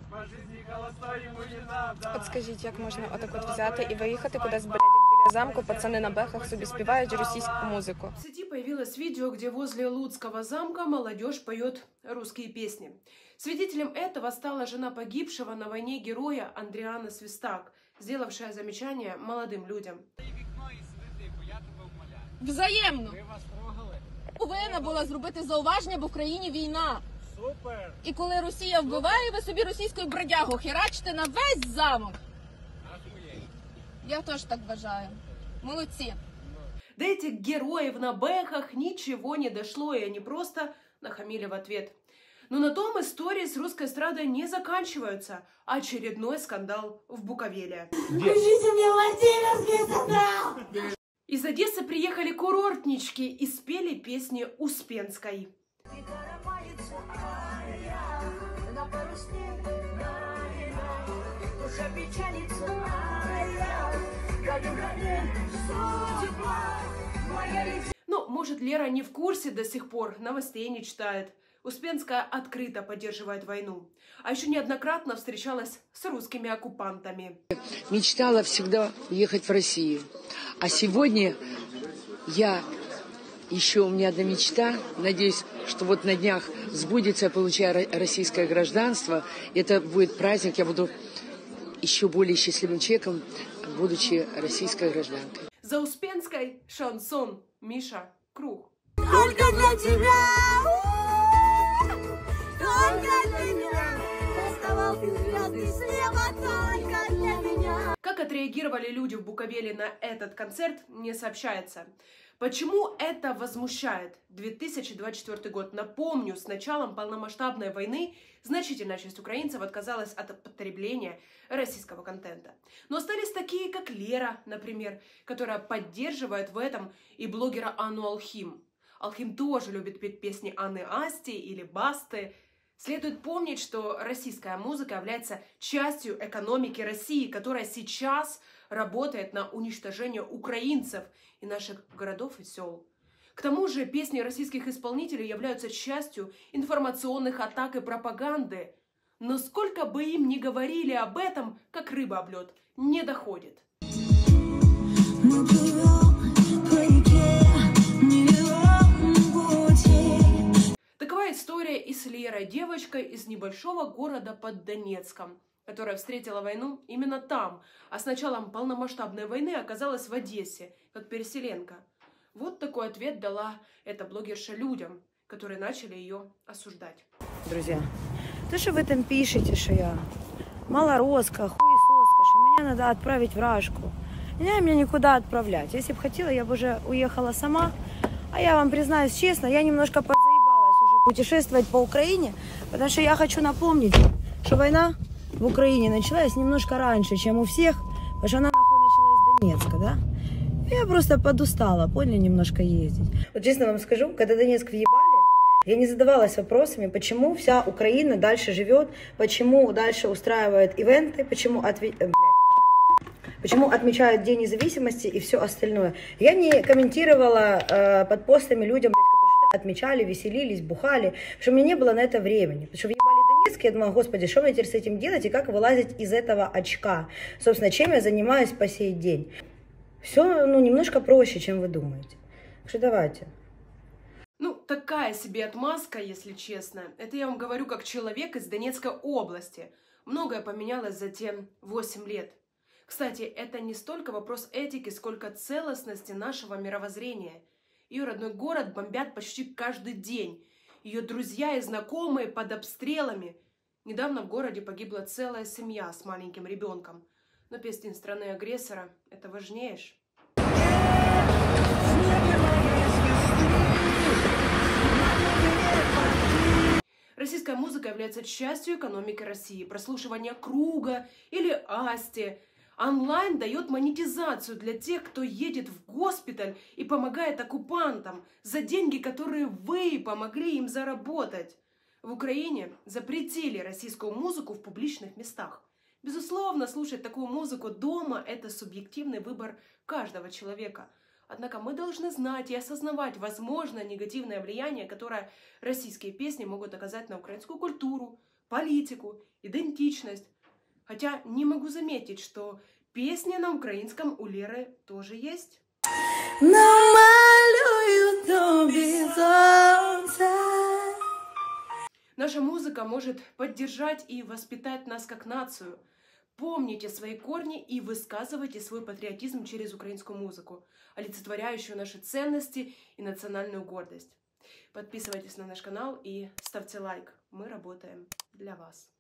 От скажіть, як можна отак от взяти і виїхати кудись, блядь, біля замку, пацани на бехах собі співають російську музику? В сети появилось видео, где возле Луцкого замка молодежь поет русские песни. Свидетелем этого стала жена погибшего на войне героя Андріана Свистак, сделавшая замечание молодым людям. Взаємно. Повинна була зробити зауваження, бо в країні війна. Супер! І коли Росія вбиває, ви собі російською бродягу херачите на весь замок. Я теж так вважаю. Молодці. До этих героев на бэхах ничего не дошло, и они просто нахамили в ответ. Но на том истории с русской эстрадой не заканчиваются. Очередной скандал в Буковеле. Включите мне Владимирский централ! Из Одессы приехали курортнички и спели песни Успенской. Ну, может, Лера не в курсе до сих пор, новостей не читает. Успенская открыто поддерживает войну. А еще неоднократно встречалась с русскими оккупантами. Мечтала всегда уехать в Россию. А сегодня у меня одна мечта. Надеюсь, что вот на днях сбудется, я получаю российское гражданство. Это будет праздник, я буду еще более счастливым человеком, будучи российской гражданкой. За Успенской шансон Миша Круг. Только для тебя! Только для меня! Оставался звезды слева только для меня! Как отреагировали люди в Буковеле на этот концерт, не сообщается. Почему это возмущает? 2024 год. Напомню, с началом полномасштабной войны значительная часть украинцев отказалась от потребления российского контента. Но остались такие, как Лера, например, которая поддерживает в этом и блогера Анну Алхим. Алхим тоже любит петь песни Анны Асти или Басты. Следует помнить, что российская музыка является частью экономики России, которая сейчас работает на уничтожение украинцев и наших городов и сел. К тому же песни российских исполнителей являются частью информационных атак и пропаганды. Но сколько бы им ни говорили об этом, как рыба об лед, не доходит. Такова история и с Лерой, девочкой из небольшого города под Донецком, которая встретила войну именно там, а с началом полномасштабной войны оказалась в Одессе, как переселенка. Вот такой ответ дала эта блогерша людям, которые начали ее осуждать. Друзья, то, что вы там пишете, что я малороска, хуесоска, что меня надо отправить в Рашку, меня никуда отправлять. Если бы хотела, я бы уже уехала сама. А я вам признаюсь честно, я немножко подзаебалась уже путешествовать по Украине, потому что я хочу напомнить, что война в Украине началась немножко раньше, чем у всех, потому что она нахуй началась с Донецка, да? Я просто подустала, поняли, немножко ездить. Вот честно вам скажу, когда Донецк въебали, я не задавалась вопросами, почему вся Украина дальше живет, почему дальше устраивает ивенты, почему отмечают День независимости и все остальное. Я не комментировала под постами людям, которые что-то отмечали, веселились, бухали, потому что у меня не было на это времени. Потому что въебали Донецк, я думала, господи, что мне теперь с этим делать и как вылазить из этого очка? Собственно, чем я занимаюсь по сей день. Все, немножко проще, чем вы думаете. Так что давайте. Ну, такая себе отмазка, если честно. Это я вам говорю как человек из Донецкой области. Многое поменялось за те 8 лет. Кстати, это не столько вопрос этики, сколько целостности нашего мировоззрения. Ее родной город бомбят почти каждый день. Ее друзья и знакомые под обстрелами. Недавно в городе погибла целая семья с маленьким ребенком. Но песни страны-агрессора – это важнее. Российская музыка является частью экономики России. Прослушивание Круга или Асти. Онлайн дает монетизацию для тех, кто едет в госпиталь и помогает оккупантам за деньги, которые вы помогли им заработать. В Украине запретили российскую музыку в публичных местах. Безусловно, слушать такую музыку дома – это субъективный выбор каждого человека. Однако мы должны знать и осознавать возможное негативное влияние, которое российские песни могут оказать на украинскую культуру, политику, идентичность. Хотя не могу заметить, что песни на украинском у Леры тоже есть. Намалюю тобі сонце. Наша музыка может поддержать и воспитать нас как нацию. Помните свои корни и высказывайте свой патриотизм через украинскую музыку, олицетворяющую наши ценности и национальную гордость. Подписывайтесь на наш канал и ставьте лайк. Мы работаем для вас.